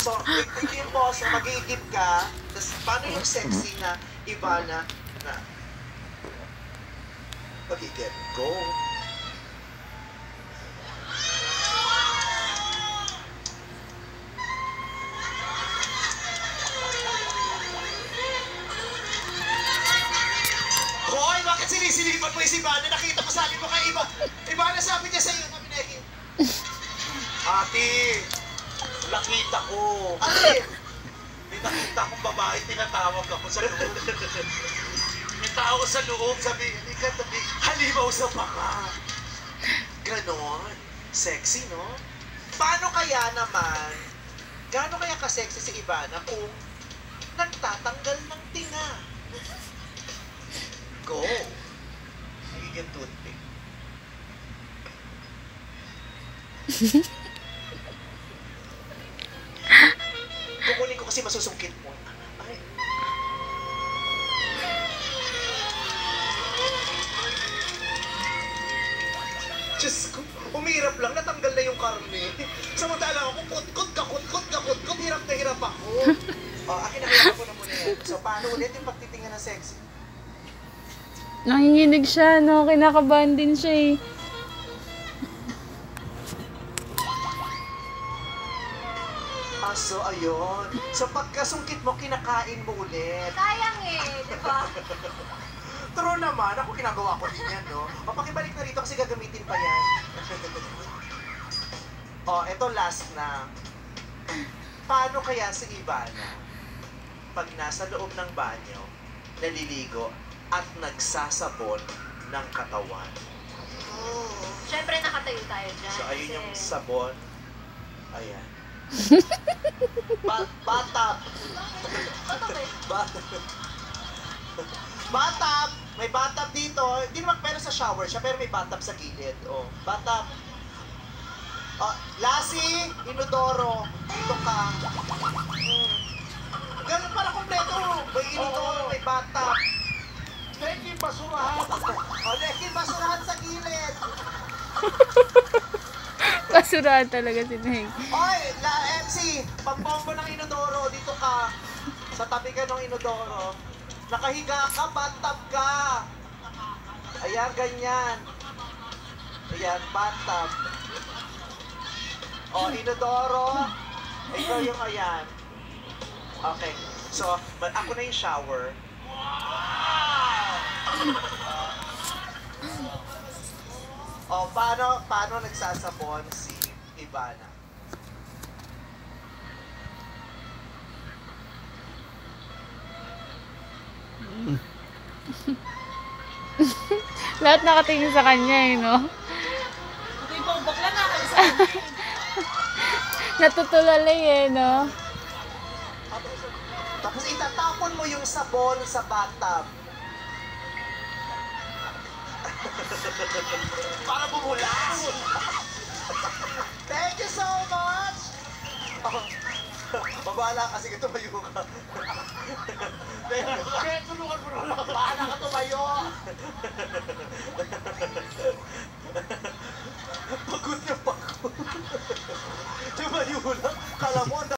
So, ito yung pose, mag-iigip ka, tapos paano yung sexy na Ivana na mag-iigip? Go! Hoy, bakit sinisilipan mo yung si Ivana? Nakita ko, sabi mo kay Ivana, sabi niya sa'yo, sabi na Ate, nakita ko. Ate! May nakita akong babae, tinatawag ako sa loob. May tao sa loob, sabi, halimaw sa baka. Ganon. Sexy, no? Paano kaya naman, gaano kaya ka-sexy si Ivana kung nagtatanggal ng tinga? Go! Magiging toothpick. Kukunin ko kasi masusungkit mo. Ay. Diyos ko, umirap lang, natanggal na yung karne. Samantala ako, kutkot, hirap na hirap ako. Akin na hirap ko na muna yan. So, paano ulit yung pagtitingin ng sexy? Nanginginig siya, no? Kinakabahan din siya eh. So, ayun. So, pagkasungkit mo, kinakain mo ulit. Sayang eh, di ba? True naman. Ako, ginagawa ko din yan, no? Pakibalik na rito kasi gagamitin pa yan. Eto last na. Paano kaya si Ivana pag nasa loob ng banyo, naliligo, at nagsasabon ng katawan? Siyempre nakatayo tayo dyan. So, ayun yung sabon. Ayan. Bathtub. Bathtub. May bathtub dito. Hindi naman pero sa shower siya, pero may bathtub sa gilid. Bathtub. Lassie, inodoro. Dito ka. Ganun para kompleto. May inodoro, may bathtub. Neki basurahan. Neki basurahan sa gilid. Basurahan talaga si Neng. Oy, MC, pampombo ng inodoro, dito ka. Sa tabi ka ng inodoro. Nakahiga ka, bathtub ka. Ayan, ganyan. Ayan, bathtub. Inodoro. Ikaw yung ayan. Okay, so, ako na yung shower. Paano nagsasabon si Ivana? Lahat nakatingin sa kanya eh, no? Natutulalay eh, no? Tapos itatapon mo yung sabon sa bathtub. Para bumulas! Thank you so much! Babala kasi tumayo ka. Kaya tulungan mo na lang. Bahala ka tumayo!